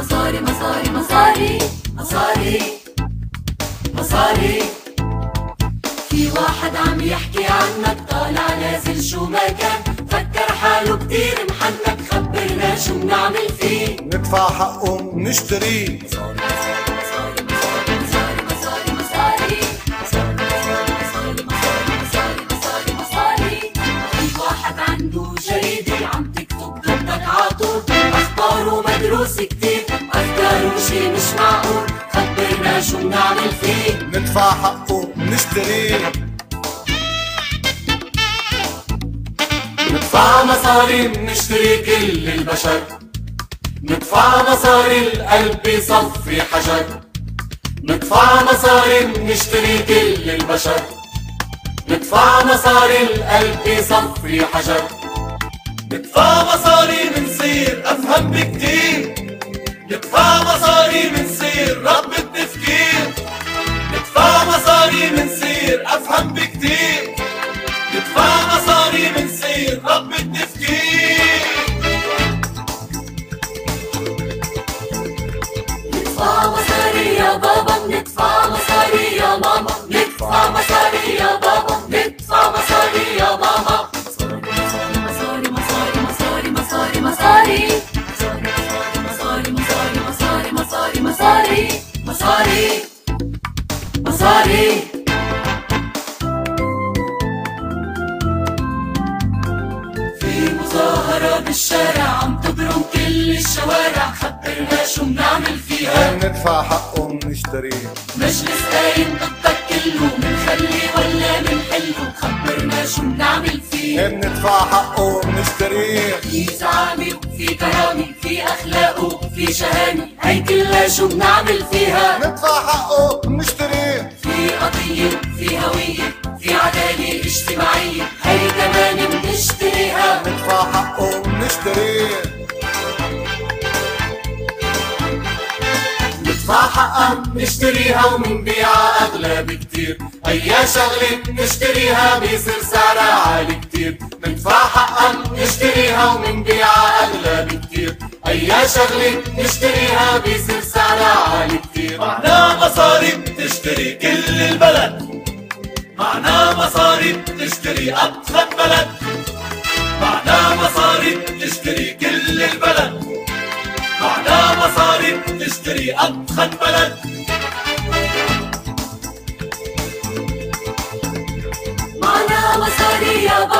مصاري مصاري مصاري مصاري مصاري. في واحد عم يحكي عنك طالع نازل شو ما كان، فكر حاله كتير محنك، خبرنا شو بنعمل فيه. ندفع حقه نشتريه. مدروس كتير، أفكاره شي مش معقول، خبرنا شو بنعمل فيه. ندفع حقه نشتريه. ندفع مصاري منشتري كل البشر، ندفع مصاري القلب يصفي حجر، ندفع مصاري منشتري كل البشر، ندفع مصاري القلب يصفي حجر. ندفع مصاري منصير أفهم بكتير، ندفع مصاري منصير رب التفكير، ندفع مصاري منصير أفهم بكتير، ندفع مصاري منصير رب التفكير. ندفع مصاري يا بابا، ندفع مصاري يا ماما، ندفع مصاري يا بابا، ندفع مصاري يا ماما. مصاري مصاري مصاري مصاري مصاري مصاري مصاري مصاري مصاري مصاري مصاري. في مظاهرة بالشارع عم تبرم كل الشوارع، خبرنا شو بنعمل فيها. ندفع حقه نشتريه. مجلس قايم ضدك كله، منخلي ولا منحله، خبرنا شو بنعمل فيه. ندفع حقه نشتريه. في زعامة وفي كرامة، في أخلاق وفي شهامة، هي كلها شو بنعمل فيها. ندفع حقه نشتريه. في قضية وفي هوية، في عدالة اجتماعية، هي كمان بنشتريها. ندفع حقه نشتريه. ندفع حقها نشتريها ومنبيعها أغلى بكتير، أي شغلة نشتريها بيصير سعرها عالي كتير. ندفع حقها نشتريها ومنبيعها أغلى بكتير، أي شغلة نشتريها بيصير سعرها عالي كتير. معنا مصاري بتشتري كل البلد، معنا مصاري بتشتري أضخم بلد، معنا مصاري بتشتري كل البلد، معنا مصاري بتشتري أضخم بلد. معنا مصاري يا